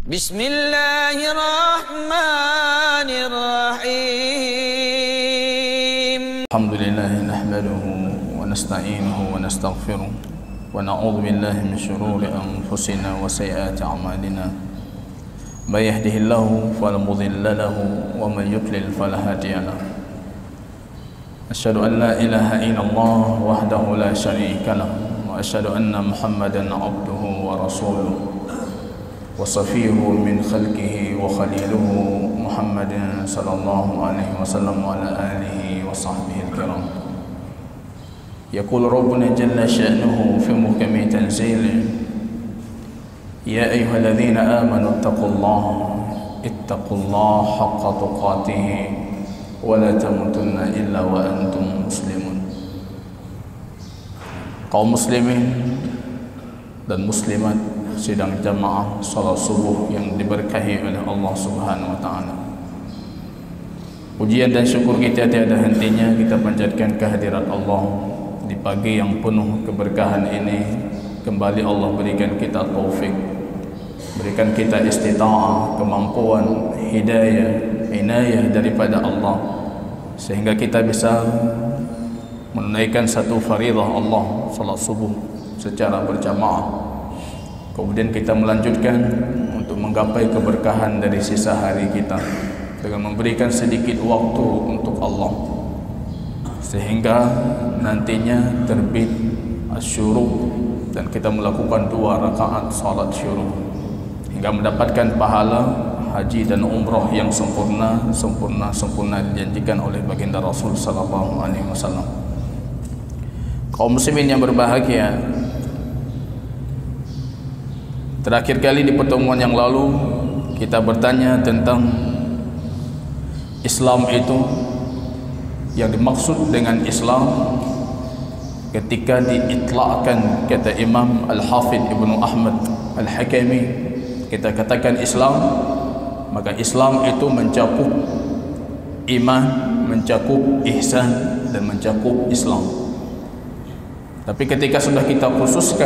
Bismillahirrahmanirrahim. Alhamdulillah nahmaduhu wa nasta'inuhu wa nastaghfiruh wa na'udzu billahi min shururi anfusina wa sayyiati a'malina. May yahdihillahu fala mudilla lahu wa may yudlil fala hadiya lahu. Asyhadu an la ilaha illallah wahdahu la syarika lahu wa asyhadu anna Muhammadan 'abduhu wa rasuluh wa safiyuhu min khalqihi wa khaliluhu Muhammadin sallallahu alaihi wasallam wa ala alihi wa sahbihi al-kiram. Yaqul Rabbuna jalla sha'nuhu fi muhkami tanzilih, ya ayyuhalladzina amanu ittaqullaha haqqa tuqatih wa la tamutunna illa wa antum muslimun. Kaum muslimin dan muslimat sidang jamaah salat subuh yang diberkahi oleh Allah Subhanahu wa taala. Pujian dan syukur kita tiada hentinya kita panjatkan kehadirat Allah di pagi yang penuh keberkahan ini. Kembali Allah berikan kita taufik, berikan kita istita'ah, kemampuan, hidayah, inayah daripada Allah, sehingga kita bisa menunaikan satu faridah Allah, salat subuh secara berjamaah. Kemudian kita melanjutkan untuk menggapai keberkahan dari sisa hari kita dengan memberikan sedikit waktu untuk Allah, sehingga nantinya terbit asyuruq dan kita melakukan 2 rakaat salat syuruq hingga mendapatkan pahala haji dan umrah yang sempurna dijanjikan oleh baginda Rasul sallallahu alaihi wasallam. Kaum muslimin yang berbahagia, terakhir kali di pertemuan yang lalu kita bertanya tentang Islam itu, yang dimaksud dengan Islam ketika diitlaqkan kata Imam Al-Hafidh Ibnu Ahmad Al-Hakami, kita katakan Islam, maka Islam itu mencakup iman, mencakup ihsan dan mencakup Islam. Tapi ketika sudah kita khususkan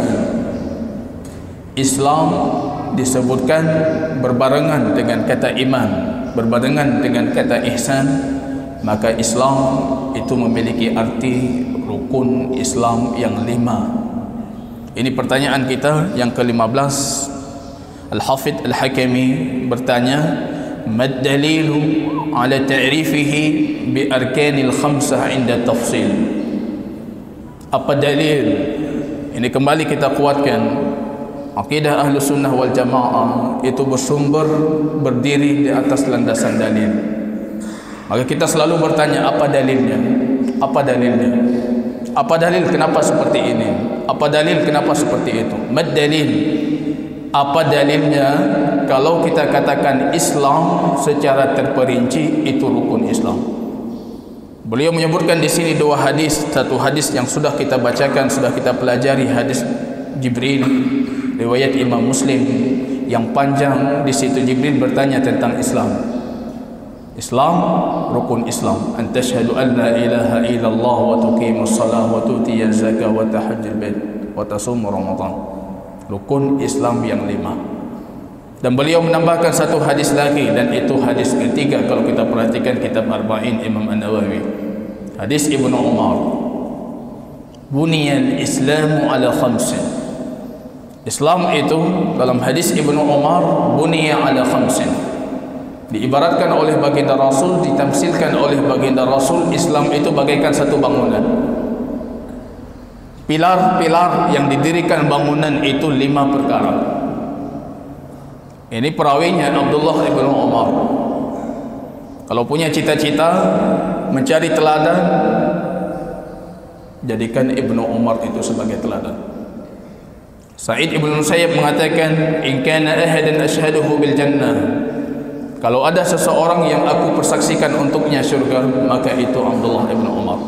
Islam disebutkan berbarengan dengan kata iman, berbarengan dengan kata ihsan, maka Islam itu memiliki arti rukun Islam yang 5. Ini pertanyaan kita yang ke-15. Al-Hafidh Al-Hakami bertanya, mad dalilu ala ta'rifihi bi arkanil khamsah inda tafsil. Apa dalil? Ini kembali kita kuatkan, akidah ahlu sunnah wal jamaah itu bersumber, berdiri di atas landasan dalil. Maka kita selalu bertanya, apa dalilnya? Apa dalilnya? Apa dalil kenapa seperti ini? Apa dalil kenapa seperti itu? Mad dalil? Apa dalilnya kalau kita katakan Islam secara terperinci itu rukun Islam? Beliau menyebutkan di sini 2 hadis. Satu hadis yang sudah kita bacakan, sudah kita pelajari, hadis Jibril riwayat Imam Muslim yang panjang. Di situ Jibril bertanya tentang Islam. Islam, rukun Islam, an tashhadu an la ilaha illallah wa tuqimus shalah wa tu'tiyaz zakah wa tahajjul bait wa tasum ramadan. Rukun Islam yang 5. Dan beliau menambahkan satu hadis lagi, dan itu hadis ketiga kalau kita perhatikan kitab Arba'in Imam An-Nawawi. Hadis Ibnu Umar, buniyal islamu ala khamsin. Islam itu dalam hadis Ibnu Umar, buniya ala khamsin, diibaratkan oleh baginda Rasul, ditamsilkan oleh baginda Rasul, Islam itu bagaikan satu bangunan. Pilar-pilar yang didirikan bangunan itu 5 perkara. Ini perawinya Abdullah ibn Umar. Kalau punya cita-cita mencari teladan, jadikan Ibnu Umar itu sebagai teladan. Sa'id ibn Musayyib mengatakan, in kana ahadan ashhaduhu bil jannah, kalau ada seseorang yang aku persaksikan untuknya syurga, maka itu Abdullah ibn Umar.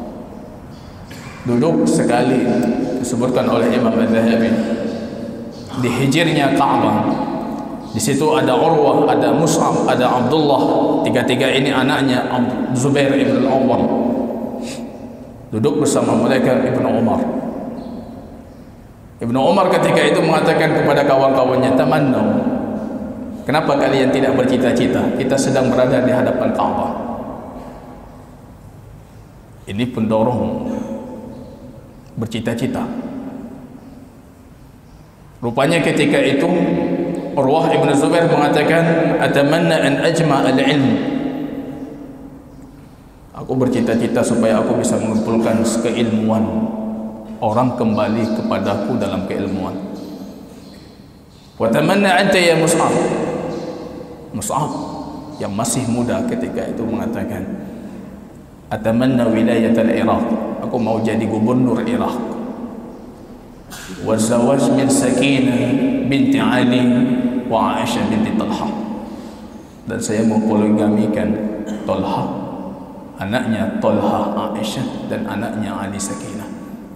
Duduk sekali disebutkan oleh Imam Az-Zahabi di hijirnya Ka'bah. Di situ ada Urwah, ada Mus'ab, ada Abdullah. 3 ini anaknya Zubair ibn al-Awwam. Duduk bersama mereka Ibnu Umar. Ibnu Umar ketika itu mengatakan kepada kawan-kawannya, tamannau Kenapa kalian tidak bercita-cita? Kita sedang berada di hadapan Kaabah. Ini pendorong bercita-cita. Rupanya ketika itu Urwah ibn Zubair mengatakan, atamanna an ajma' al-ilm. Aku bercita-cita supaya aku bisa mengumpulkan keilmuan, orang kembali kepadaku dalam keilmuan. Wa tamanna anta ya Mus'ab. Mus'ab yang masih muda ketika itu mengatakan, atamanna wilayat al-Iraq. Aku mau jadi gubernur Iraq. Wa zawaj min Sakinah binti Ali wa Aisyah binti Talha. Dan saya mau poligamikan Talha, anaknya Talha Aisyah, dan anaknya Ali Sakinah.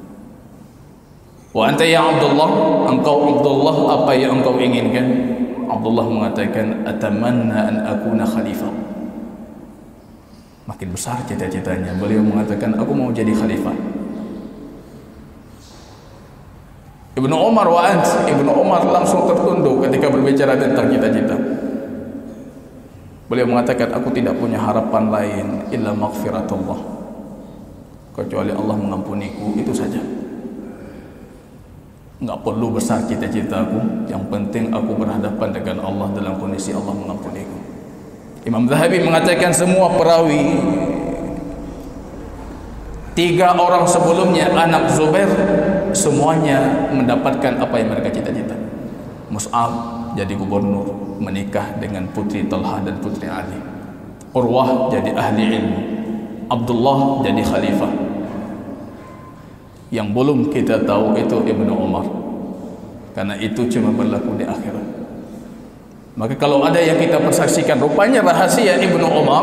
Wa anta ya Abdullah, engkau Abdullah, apa yang engkau inginkan? Abdullah mengatakan, atamanna an akuna khalifah. Makin besar cita-citanya. Beliau mengatakan, aku mau jadi khalifah. Ibnu Umar wa ant, Ibnu Umar langsung tertunduk ketika berbicara tentang cita-cita. Beliau mengatakan, aku tidak punya harapan lain illa maghfiratullah, kecuali Allah mengampuniku, itu saja. Enggak perlu besar cita-citaku, yang penting aku berhadapan dengan Allah dalam kondisi Allah mengampuniku. Imam Zahabi mengatakan semua perawi 3 orang sebelumnya anak Zubair semuanya mendapatkan apa yang mereka cita-cita. Mus'ab jadi gubernur, menikah dengan putri Talha dan putri Ali. Urwah jadi ahli ilmu. Abdullah jadi khalifah. Yang belum kita tahu itu Ibnu Umar, karena itu cuma berlaku di akhirat. Maka kalau ada yang kita persaksikan, rupanya rahasia Ibnu Umar,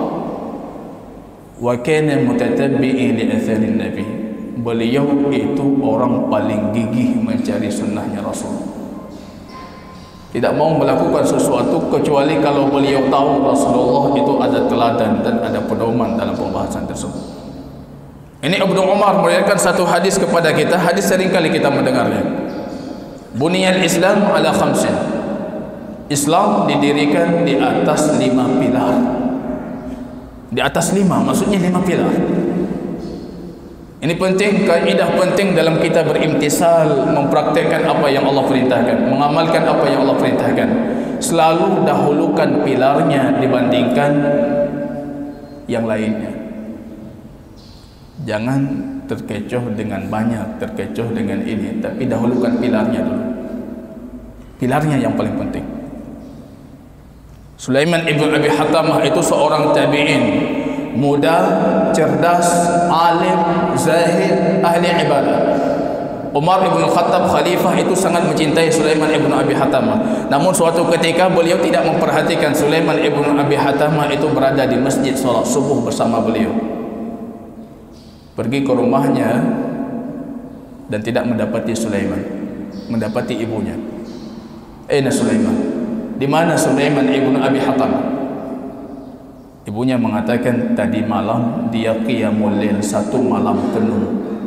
wa kana mutatabbi'i li atharin nabi, beliau itu orang paling gigih mencari sunnahnya Rasul. Tidak mau melakukan sesuatu kecuali kalau beliau tahu Rasulullah itu ada teladan dan ada pedoman dalam pembahasan tersebut. Ini Ibnu Umar meriwayatkan satu hadis kepada kita. Hadis seringkali kita mendengarnya. Buniyal Islam ala khamsin. Islam didirikan di atas 5 pilar. Di atas 5, maksudnya 5 pilar. Ini penting, kaidah penting dalam kita berimtisal, mempraktekkan apa yang Allah perintahkan, mengamalkan apa yang Allah perintahkan. Selalu dahulukan pilarnya dibandingkan yang lainnya. Jangan terkecoh dengan banyak, terkecoh dengan ini, tapi dahulukan pilarnya dulu. Pilarnya yang paling penting. Sulaiman ibn Abi Hatamah itu seorang tabi'in, muda, cerdas, alim, zahid, ahli ibadah. Umar ibn Khattab khalifah itu sangat mencintai Sulaiman ibn Abi Hatamah. Namun suatu ketika beliau tidak memperhatikan Sulaiman ibn Abi Hatamah itu berada di masjid salat subuh bersama beliau. Pergi ke rumahnya dan tidak mendapati Sulaiman, mendapati ibunya. Aina Sulaiman? Di mana Sulaiman ibn Abi Hatamah? Ibunya mengatakan, tadi malam dia qiyamul lail 1 malam penuh.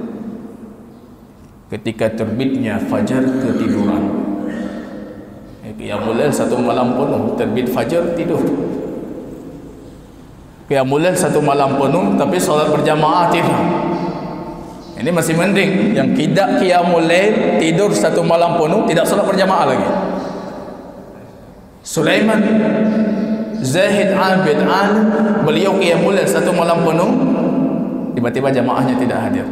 Ketika terbitnya fajar ketiduran. Qiyamul lail 1 malam penuh, terbit fajar tidur. Qiyamul lail 1 malam penuh tapi salat berjamaah tidak. Ini masih mending. Yang tidak qiyamul lail, tidur 1 malam penuh, tidak salat berjamaah lagi. Sulaiman zahid, abid, alim, beliau qiyamul lail 1 malam penuh, tiba-tiba jamaahnya tidak hadir.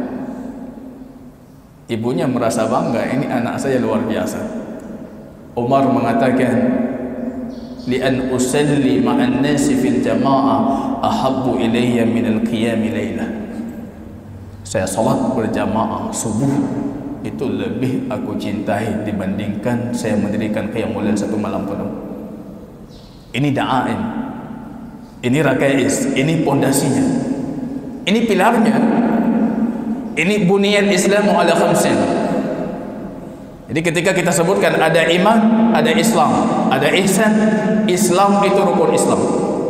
Ibunya merasa bangga, ini anak saya luar biasa. Umar mengatakan, li'an usalli ma'an nasi fil jama'ah ahabbu ilayya minal qiyami laylah. Saya salat berjamaah subuh itu lebih aku cintai dibandingkan saya mendirikan qiyamul lail 1 malam penuh. Ini da'ain, ini rakais, ini pondasinya, ini pilarnya, ini buniyal Islam ala khamsin. Jadi ketika kita sebutkan ada iman, ada Islam, ada ihsan, Islam itu rukun Islam.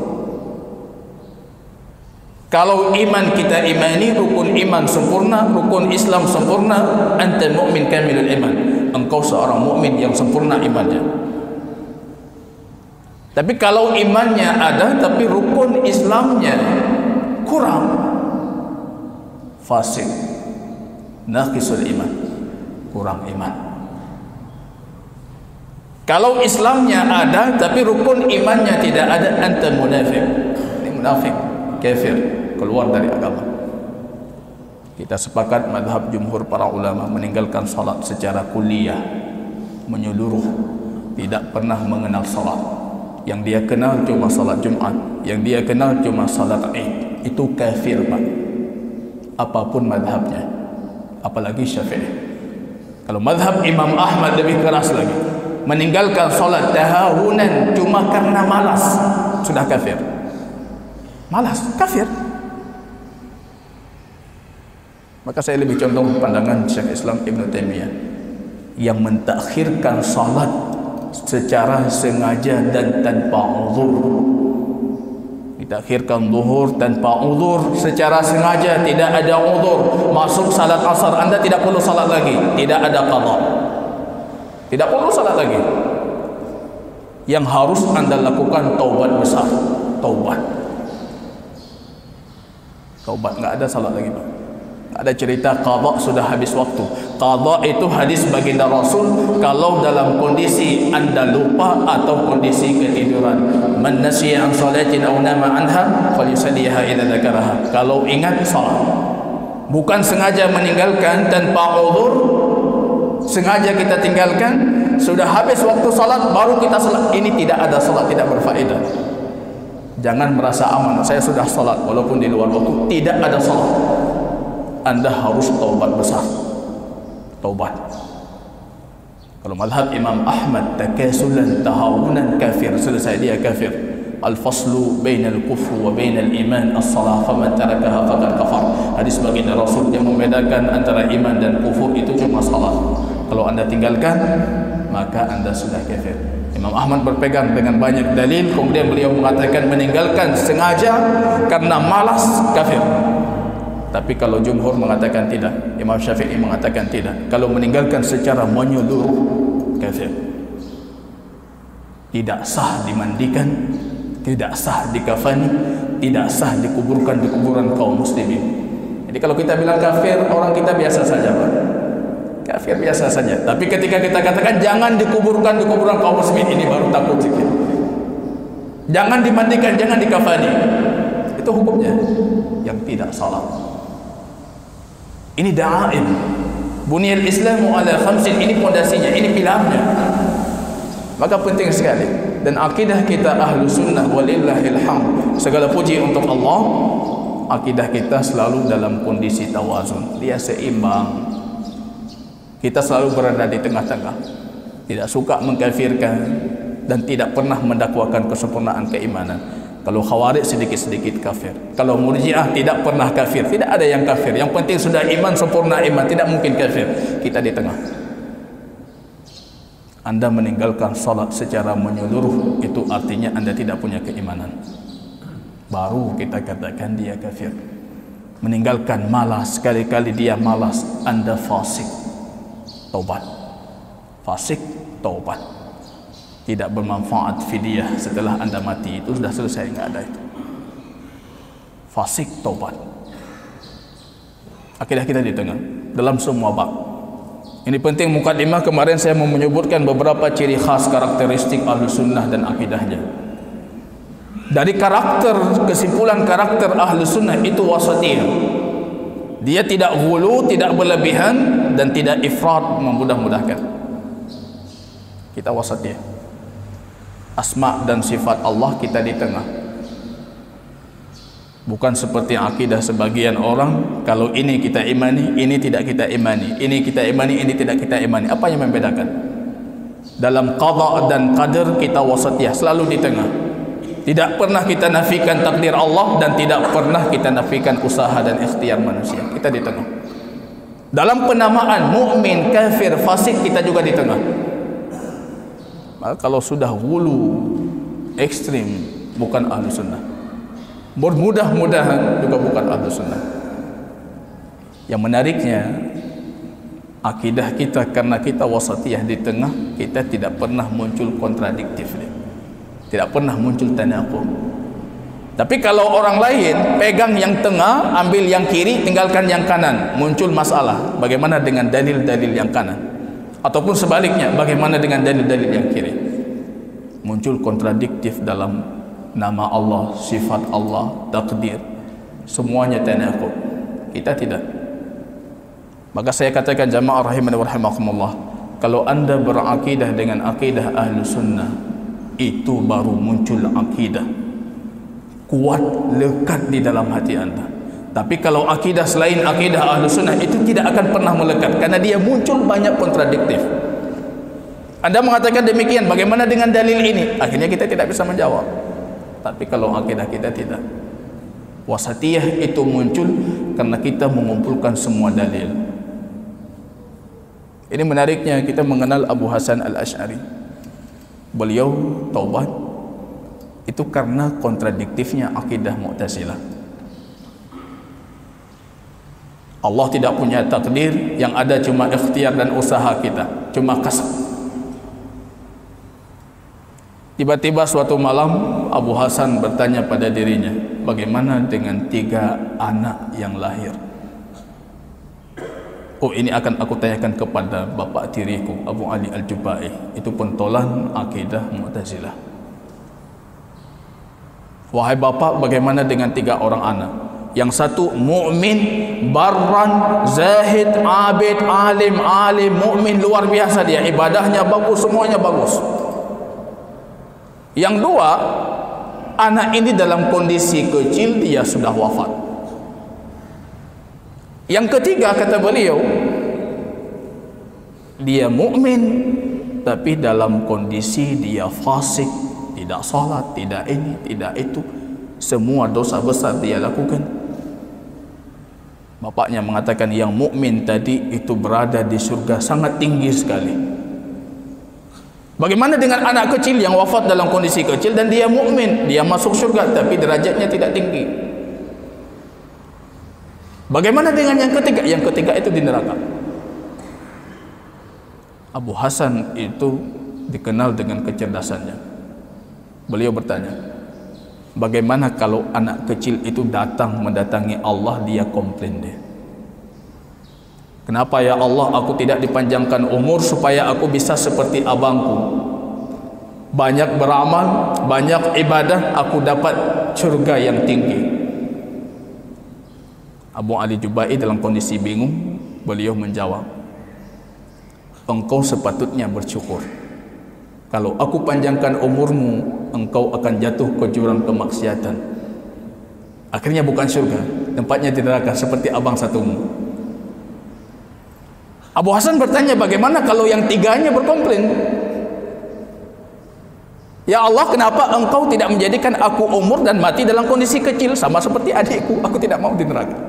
Kalau iman kita imani, rukun iman sempurna, rukun Islam sempurna, anta mu'min kamilul iman, engkau seorang mukmin yang sempurna imannya. Tapi kalau imannya ada tapi rukun Islamnya kurang, fasik, naqisul iman, kurang iman. Kalau Islamnya ada tapi rukun imannya tidak ada, anta munafik. Ini munafik, kafir, keluar dari agama. Kita sepakat mazhab jumhur para ulama meninggalkan salat secara kulliyah, menyeluruh, tidak pernah mengenal salat. Yang dia kenal cuma salat Jumat, yang dia kenal cuma salat Id. Itu kafir, Pak. Apapun mazhabnya, apalagi Syafi'i. Kalau mazhab Imam Ahmad lebih keras lagi, meninggalkan salat tahawunan cuma karena malas, sudah kafir. Malas, kafir. Maka saya lebih condong pandangan Syekh Islam Ibn Taimiyah yang mentakhirkan salat secara sengaja dan tanpa uzur. Ditakhirkan zuhur tanpa uzur secara sengaja, tidak ada uzur. Masuk salat asar, Anda tidak perlu salat lagi, tidak ada qada, tidak perlu salat lagi. Yang harus Anda lakukan taubat besar, taubat, nggak ada salat lagi, Pak. Nggak ada cerita qada sudah habis waktu. Qada itu hadis baginda Rasul kalau dalam kondisi Anda lupa atau kondisi ketiduran. Man nasiya an salatin aw nama anha falyusalliha idza dzakaraha. Kalau ingat salat, bukan sengaja meninggalkan tanpa uzur, sengaja kita tinggalkan, sudah habis waktu salat baru kita salat. Ini tidak ada salat, tidak berfaedah. Jangan merasa aman, saya sudah salat walaupun di luar waktu, tidak ada salat. Anda harus taubat besar, taubat. Kalau mazhab Imam Ahmad takasulan tahawunan kafir, selesai dia kafir. Al-faslu bainal kufr wa bainal iman as-salah, faman tarakaha faqad kafar. Hadis baginda Rasul yang membedakan antara iman dan kufur itu cuma salat. Kalau Anda tinggalkan, maka Anda sudah kafir. Imam Ahmad berpegang dengan banyak dalil, kemudian beliau mengatakan meninggalkan sengaja karena malas, kafir. Tapi kalau jumhur mengatakan tidak, Imam Syafi'i mengatakan tidak. Kalau meninggalkan secara menyeluruh, kafir. Tidak sah dimandikan, tidak sah dikafani, tidak sah dikuburkan di kuburan kaum muslimin. Jadi kalau kita bilang kafir, orang kita biasa saja, Pak. Kafir biasa saja. Tapi ketika kita katakan jangan dikuburkan di kuburan kaum muslimin, ini baru takut sikit. Jangan dimandikan, jangan dikafani. Itu hukumnya yang tidak salah. Ini da'aim. Bunyal Islamu ala khamsin, ini pondasinya, ini pilarnya. Maka penting sekali. Dan akidah kita ahlu sunnah walillahil hamd, segala puji untuk Allah, akidah kita selalu dalam kondisi tawazun. Dia seimbang. Kita selalu berada di tengah-tengah. Tidak suka mengkafirkan dan tidak pernah mendakwakan kesempurnaan keimanan. Kalau Khawarij sedikit-sedikit kafir. Kalau Murji'ah tidak pernah kafir. Tidak ada yang kafir. Yang penting sudah iman, sempurna iman, tidak mungkin kafir. Kita di tengah. Anda meninggalkan salat secara menyeluruh, itu artinya Anda tidak punya keimanan. Baru kita katakan dia kafir. Meninggalkan malas, sekali-kali dia malas, Anda fasik. Taubat. Fasik, taubat. Tidak bermanfaat fidyah setelah Anda mati, itu sudah selesai, enggak ada itu. Fasik, taubat. Akidah kita di tengah dalam semua bab. Ini penting. Mukadimah kemarin saya mau menyebutkan beberapa ciri khas karakteristik Ahlus Sunnah dan akidahnya. Dari karakter, kesimpulan karakter Ahlus Sunnah itu wasatiyah. Dia tidak ghulu, tidak berlebihan, dan tidak ifrat, memudah-mudahkan. Kita wasatiyah. Asma dan sifat Allah kita di tengah. Bukan seperti akidah sebagian orang, kalau ini kita imani, ini tidak kita imani, ini kita imani, ini tidak kita imani. Apa yang membedakan? Dalam qada dan qadar kita wasatiyah, selalu di tengah. Tidak pernah kita nafikan takdir Allah dan tidak pernah kita nafikan usaha dan ikhtiar manusia. Kita di tengah. Dalam penamaan mukmin, kafir, fasik, kita juga di tengah. Maka kalau sudah hulu ekstrim, bukan ahlu sunnah. Mudah-mudahan juga bukan ahlu sunnah. Yang menariknya, akidah kita karena kita wasatiyah di tengah, kita tidak pernah muncul kontradiktif. Tidak pernah muncul tanaqud. Tapi kalau orang lain pegang yang tengah, ambil yang kiri, tinggalkan yang kanan, muncul masalah. Bagaimana dengan dalil-dalil yang kanan? Ataupun sebaliknya, bagaimana dengan dalil-dalil yang kiri? Muncul kontradiktif dalam nama Allah, sifat Allah, takdir. Semuanya tanaqud. Kita tidak. Maka saya katakan jamaah rahimani wa rahimakumullah, kalau anda berakidah dengan akidah ahlu sunnah, itu baru muncul akidah kuat, lekat di dalam hati anda. Tapi kalau akidah selain akidah ahlu sunnah, itu tidak akan pernah melekat, karena dia muncul banyak kontradiktif. Anda mengatakan demikian, bagaimana dengan dalil ini? Akhirnya kita tidak bisa menjawab. Tapi kalau akidah kita tidak. Wasatiyah itu muncul karena kita mengumpulkan semua dalil. Ini menariknya, kita mengenal Abu Hasan al-Ash'ari. Beliau taubat itu karena kontradiktifnya akidah Mu'tazilah. Allah tidak punya takdir, yang ada cuma ikhtiar dan usaha kita, cuma kasab. Tiba-tiba suatu malam Abu Hasan bertanya pada dirinya, bagaimana dengan 3 anak yang lahir? Oh, ini akan aku tanyakan kepada bapak tiriku Abu Ali Al-Jubai. Itu pentolan akidah Mu'tazilah. Wahai bapak, bagaimana dengan 3 orang anak? Yang satu mukmin, barran, zahid, abid, alim, mukmin luar biasa, dia ibadahnya bagus, semuanya bagus. Yang 2, anak ini dalam kondisi kecil, dia sudah wafat. Yang ketiga, kata beliau, dia mukmin tapi dalam kondisi dia fasik, tidak salat, tidak ini, tidak itu, semua dosa besar dia lakukan. Bapaknya mengatakan yang mukmin tadi itu berada di surga sangat tinggi sekali. Bagaimana dengan anak kecil yang wafat dalam kondisi kecil dan dia mukmin, dia masuk surga tapi derajatnya tidak tinggi? Bagaimana dengan yang ketiga? Yang ketiga itu di neraka. Abu Hasan itu dikenal dengan kecerdasannya. Beliau bertanya, bagaimana kalau anak kecil itu datang mendatangi Allah, dia komplain dia. Kenapa ya Allah aku tidak dipanjangkan umur supaya aku bisa seperti abangku? Banyak beramal, banyak ibadah, aku dapat surga yang tinggi. Abu Ali Jubai dalam kondisi bingung, beliau menjawab, engkau sepatutnya bersyukur. Kalau aku panjangkan umurmu, engkau akan jatuh ke jurang kemaksiatan. Akhirnya bukan surga, tempatnya di neraka seperti abang satumu. Abu Hasan bertanya, bagaimana kalau yang 3-nya berkomplain? Ya Allah, kenapa engkau tidak menjadikan aku umur dan mati dalam kondisi kecil sama seperti adikku? Aku tidak mau di neraka.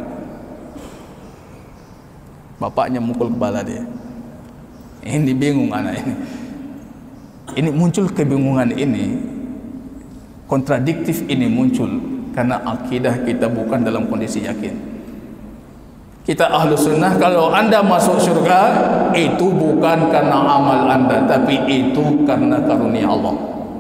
Bapaknya mukul kepala dia. Ini bingung anak ini. Ini muncul kebingungan ini, kontradiktif ini muncul karena akidah kita bukan dalam kondisi yakin. Kita ahlu sunnah, kalau anda masuk surga itu bukan karena amal anda, tapi itu karena karunia Allah.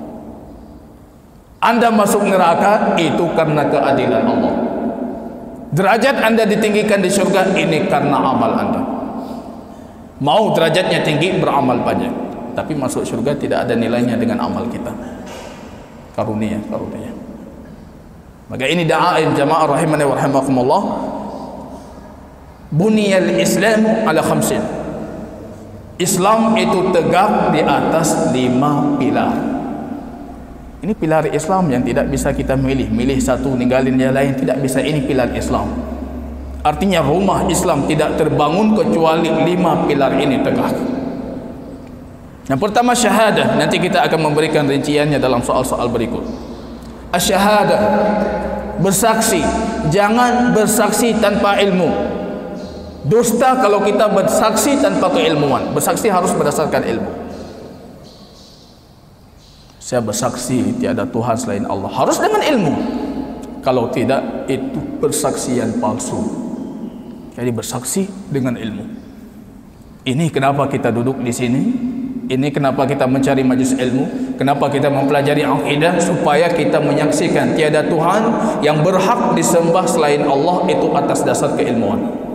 Anda masuk neraka itu karena keadilan Allah. Derajat anda ditinggikan di surga ini karena amal anda. Mau derajatnya tinggi, beramal banyak, tapi masuk surga tidak ada nilainya dengan amal kita. Karunia. Maka ini da'ain jamaah rahimani wa rahimakumullah. Buniyal Islamu ala khamsin. Islam itu tegak di atas 5 pilar. Ini pilar Islam yang tidak bisa kita milih satu ninggalin yang lain, tidak bisa. Ini pilar Islam. Artinya rumah Islam tidak terbangun kecuali 5 pilar ini tegak. Yang pertama syahadah, nanti kita akan memberikan rinciannya dalam soal-soal berikut. Asyahadah, bersaksi. Jangan bersaksi tanpa ilmu. Dusta kalau kita bersaksi tanpa keilmuan. Bersaksi harus berdasarkan ilmu. Saya bersaksi tiada Tuhan selain Allah, harus dengan ilmu. Kalau tidak, itu persaksian palsu. Jadi bersaksi dengan ilmu. Ini kenapa kita duduk di sini. Ini kenapa kita mencari majlis ilmu, kenapa kita mempelajari akidah, supaya kita menyaksikan tiada Tuhan yang berhak disembah selain Allah, itu atas dasar keilmuan.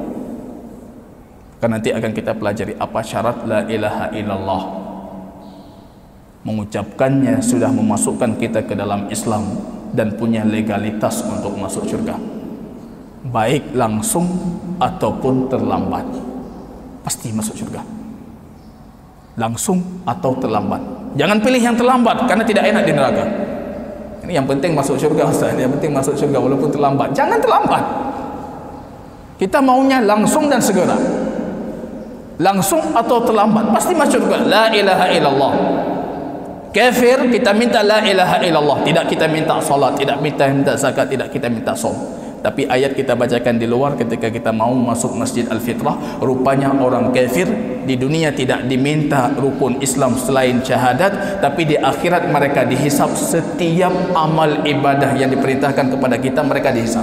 Kan nanti akan kita pelajari apa syarat la ilaha illallah. Mengucapkannya sudah memasukkan kita ke dalam Islam dan punya legalitas untuk masuk syurga, baik langsung ataupun terlambat, pasti masuk syurga, langsung atau terlambat. Jangan pilih yang terlambat, karena tidak enak di neraka. Ini yang penting masuk syurga, Ustaz. Yang penting masuk syurga walaupun terlambat. Jangan terlambat. Kita maunya langsung dan segera. Langsung atau terlambat, pasti masuk syurga. La ilaha illallah. Kafir kita minta la ilaha illallah, tidak kita minta salat, tidak minta zakat, tidak kita minta som. Tapi ayat kita bacakan di luar ketika kita mau masuk Masjid Al-Fitrah, rupanya orang kafir di dunia tidak diminta rukun Islam selain syahadat, tapi di akhirat mereka dihisap setiap amal ibadah yang diperintahkan kepada kita, mereka dihisap.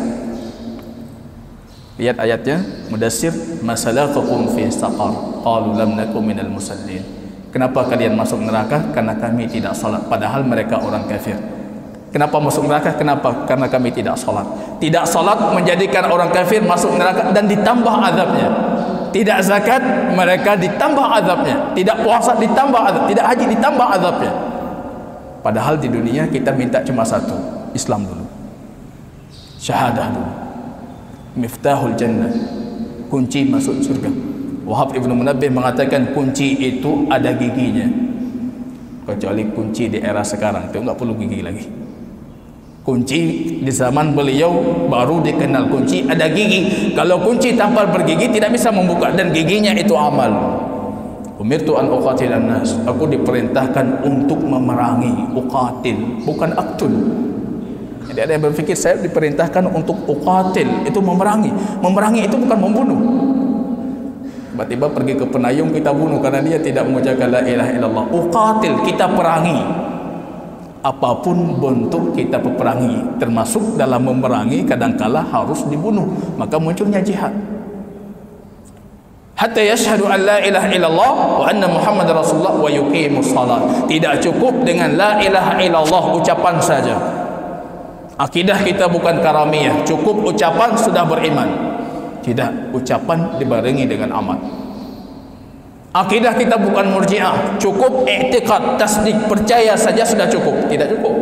Lihat ayatnya, Mudassir, masalakakum fi saqar, qalu lam nakum minal musallin. Kenapa kalian masuk neraka? Karena kami tidak salat, padahal mereka orang kafir. Kenapa masuk neraka? Kenapa? Karena kami tidak salat. Tidak salat menjadikan orang kafir masuk neraka dan ditambah azabnya. Tidak zakat, mereka ditambah azabnya. Tidak puasa, ditambah azab. Tidak haji, ditambah azabnya. Padahal di dunia kita minta cuma satu, Islam dulu, syahadah dulu. Miftahul jannah, kunci masuk surga. Wahab Ibn Munabbih mengatakan kunci itu ada giginya, kecuali kunci di era sekarang itu enggak perlu gigi lagi. Kunci di zaman beliau baru dikenal kunci ada gigi. Kalau kunci tanpa bergigi tidak bisa membuka, dan giginya itu amal. Umirtu an uqatilan nas, aku diperintahkan untuk memerangi. Uqatil, bukan aktul. Jadi ada yang berpikir saya diperintahkan untuk uqatil, itu memerangi. Memerangi itu bukan membunuh. Tiba-tiba pergi ke penayung kita bunuh karena dia tidak mengucapkan la ilaha illallah. Uqatil, kita perangi. Apapun bentuk kita peperangi, termasuk dalam memerangi kadangkala harus dibunuh, maka munculnya jihad. Hatta yashhadu an la ilaha illallah wa anna Muhammad Rasulullah wa yuqimus salat. Tidak cukup dengan la ilaha illallah ucapan saja. Akidah kita bukan karamiyah, cukup ucapan sudah beriman. Tidak, ucapan dibarengi dengan amal. Akidah kita bukan murji'ah, cukup i'tiqad, tasdik, percaya saja sudah cukup. Tidak cukup,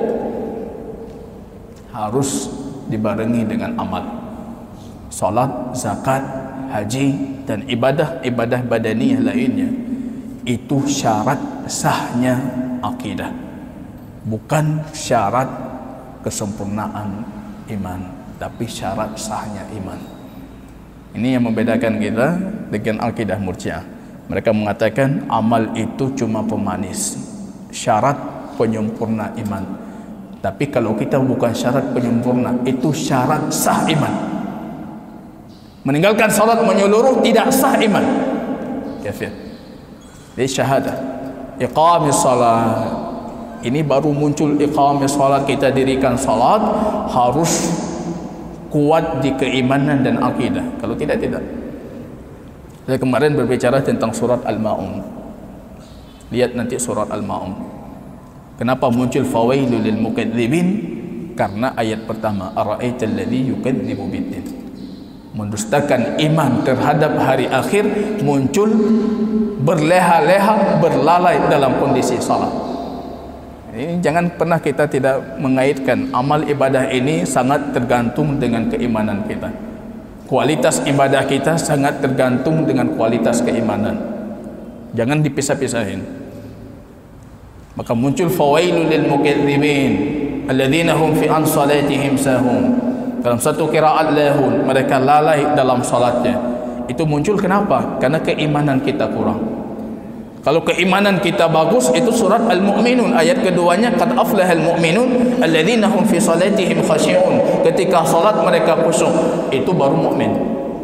harus dibarengi dengan amal. Salat, zakat, haji, dan ibadah badaniyah lainnya, itu syarat sahnya akidah, bukan syarat kesempurnaan iman, tapi syarat sahnya iman. Ini yang membedakan kita dengan akidah murji'ah. Mereka mengatakan amal itu cuma pemanis, syarat penyempurna iman. Tapi kalau kita bukan syarat penyempurna, itu syarat sah iman. Meninggalkan salat menyeluruh tidak sah iman, kafir. Jadi syahadah, iqamis salat, ini baru muncul iqamis salat, kita dirikan salat harus kuat di keimanan dan akidah. Kalau tidak, tidak. Saya kemarin berbicara tentang surat Al-Ma'un. Lihat nanti surat Al-Ma'un. Kenapa muncul fawailul lil mukadzibin? Karena ayat pertama, ara'aital ladzi yukadzibu biddin. Mendustakan iman terhadap hari akhir, muncul berleha-leha, berlalai dalam kondisi salat. Ini jangan pernah kita tidak mengaitkan amal ibadah ini sangat tergantung dengan keimanan kita. Kualitas ibadah kita sangat tergantung dengan kualitas keimanan. Jangan dipisah-pisahin. Maka muncul fawailul lil mukadzibin alladzina hum fi an salatihim sahun. Dalam satu qiraat lahun, mereka lalai dalam salatnya. Itu muncul kenapa? Karena keimanan kita kurang. Kalau keimanan kita bagus, itu surat Al-Mu'minun ayat keduanya, qad aflahal mu'minun alladzina hum fi salatihim khashi'un. Ketika salat mereka khusyuk, itu baru mukmin.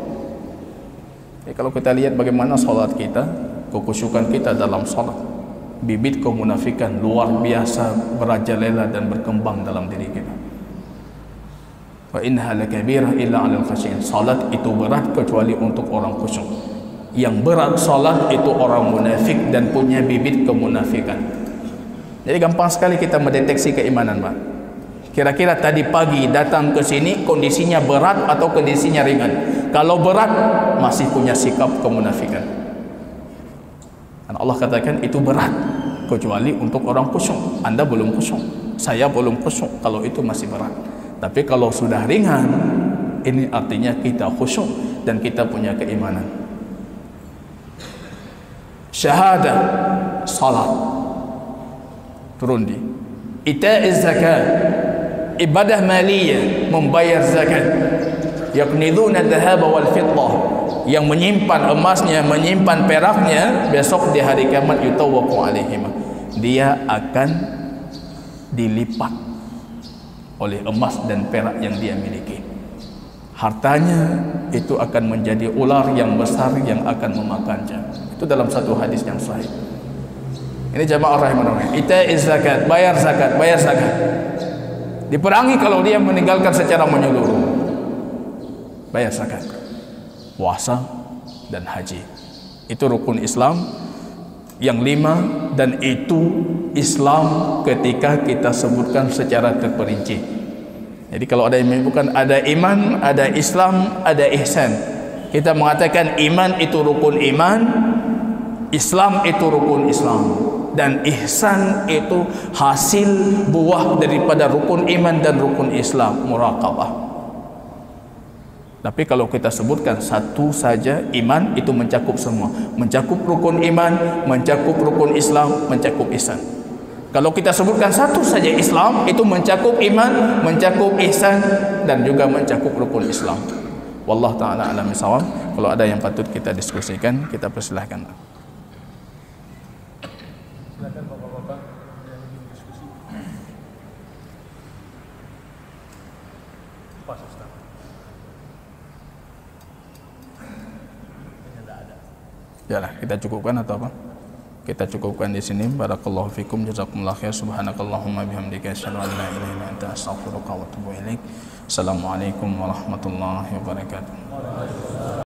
Kalau kita lihat bagaimana salat kita, kekhusyukan kita dalam salat, bibit kemunafikan luar biasa merajalela dan berkembang dalam diri kita. Wa innaha lakabirah illa 'alal khashi'in. Salat itu berat kecuali untuk orang khusyuk. Yang berat solat itu orang munafik dan punya bibit kemunafikan. Jadi gampang sekali kita mendeteksi keimanan, Pak. Kira-kira tadi pagi datang ke sini kondisinya berat atau kondisinya ringan. Kalau berat masih punya sikap kemunafikan. Dan Allah katakan itu berat kecuali untuk orang khusyuk. Anda belum khusyuk, saya belum khusyuk kalau itu masih berat. Tapi kalau sudah ringan, ini artinya kita khusyuk dan kita punya keimanan. Syahadah, salat, turun di ita'iz zakat, ibadah maliyah, membayar zakat, yaqniduna dhahaba wal fiddah, yang menyimpan emasnya, menyimpan peraknya, besok di hari kiamat yutawwaqu alaihim, dia akan dilipat oleh emas dan perak yang dia miliki. Hartanya itu akan menjadi ular yang besar yang akan memakannya. Itu dalam satu hadis yang sahih. Ini jamaah rahimahullah. Ita'iz zakat, bayar zakat, bayar zakat. Diperangi kalau dia meninggalkan secara menyeluruh. Bayar zakat, puasa dan haji. Itu rukun Islam yang 5, dan itu Islam ketika kita sebutkan secara terperinci. Jadi kalau ada yang menyebutkan ada iman, ada Islam, ada ihsan. Kita mengatakan iman itu rukun iman, Islam itu rukun Islam, dan ihsan itu hasil buah daripada rukun iman dan rukun Islam, muraqabah. Tapi kalau kita sebutkan satu saja, iman itu mencakup semua, mencakup rukun iman, mencakup rukun Islam, mencakup ihsan. Kalau kita sebutkan satu saja Islam, itu mencakup iman, mencakup ihsan, dan juga mencakup rukun Islam. Wallahu ta'ala a'lam bishawab. Kalau ada yang patut kita diskusikan, kita persilahkan. Silakan bapak-bapak yang ingin diskusi. Pas Ustaz. Kayaknya tidak ada. Yalah, kita cukupkan atau apa? Kita cukupkan di sini. Barakallahu fikum, jazakumullah khair. Subhanakallahumma bihamdika asyhadu an la ilaha illa anta astaghfiruka wa atubu ilaik. Assalamualaikum warahmatullahi wabarakatuh.